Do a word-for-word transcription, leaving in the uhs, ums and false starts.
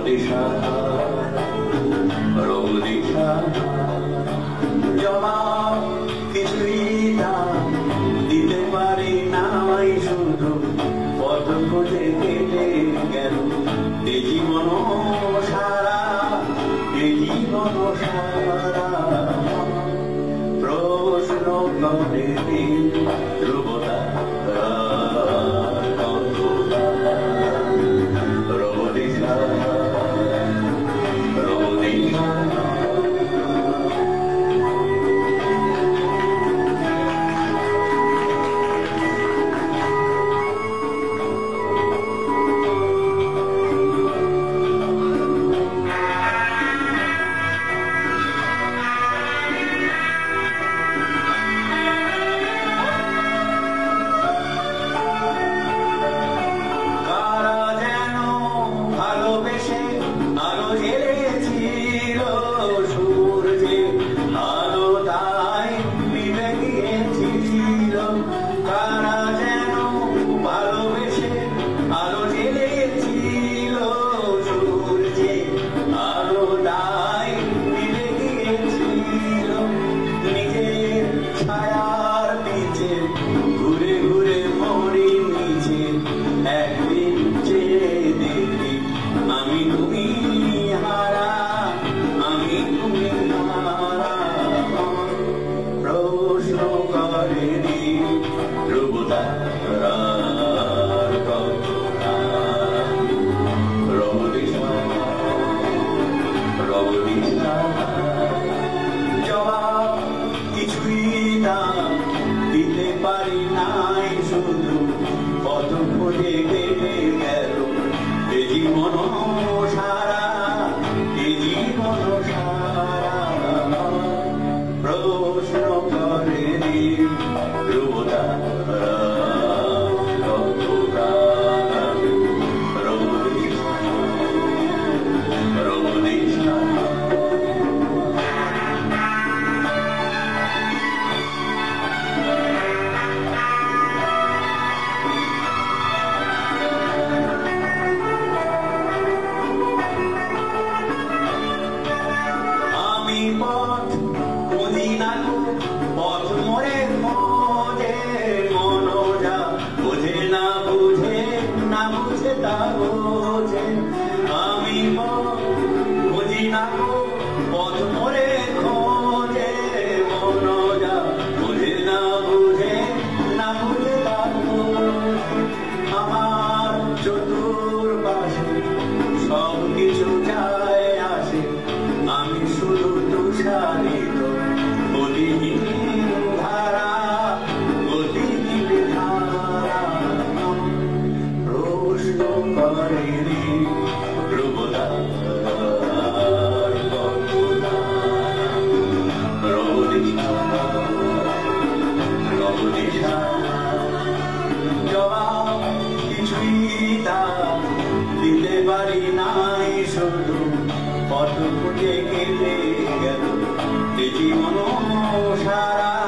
দিশা দিশা জবাব কিছুই না দিতে পারি নাই, শুধু পথ খুঁজে কেটে গেল এ জীবন সারা, এ জীবন সারা। প্রশ্ন করে দিন ধ্রুবতা রবদিশা রবদিশা ঘুরে ঘুরে মরি নিচে, একদিন চেয়ে দেখি আমি তুমি হারা, আমি তুমি হারা। প্রশ্ন করে দিন ধ্রুবতারা রবদিশা রবদিশা জবাব কিছুই না দিতে পারি নাই, শুধু পথ খুঁজে কেটে গেল এ জীবন সারা, এ জীবন সারা। প্রশ্ন করে দিন ধ্রুবতারা রবদিশা রবদিশা পথ খুঁজি না পথ মোরে খোঁজে, মনোজা বুঝে না বুঝে না বুঝে তা বোঝে। আমি পথ খুঁজি না পথ মোরে খোঁজে, মনোজা বুঝে না বুঝে না বুঝে তা বোঝে। আমার চতুর্পাশে সব কিছু যায় আসে, আমি শুধু তুষারিত গতিহীন ধারা, গতিহীন ধারা। প্রশ্ন করে দিন ধ্রুবতারা রবদিশা রবদিশা জবাব কিছুই তা দিতে পারি নাই, শুধু পথ খুঁজে কেটে গেল এ জীবন সারা।